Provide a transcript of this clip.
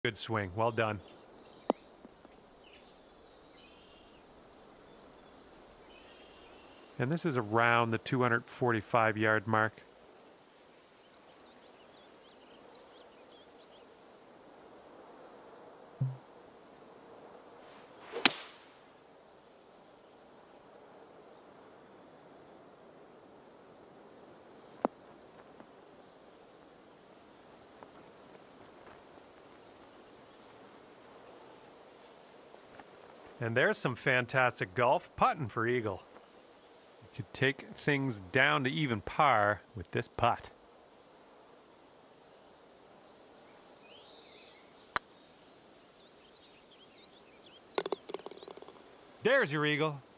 Good swing. Well done. And this is around the 245-yard mark. And there's some fantastic golf putting for Eagle. You could take things down to even par with this putt. There's your Eagle.